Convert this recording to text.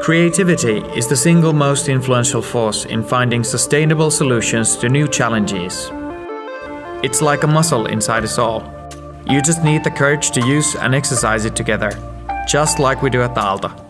Creativity is the single most influential force in finding sustainable solutions to new challenges. It's like a muscle inside us all. You just need the courage to use and exercise it together, just like we do at the Aalto.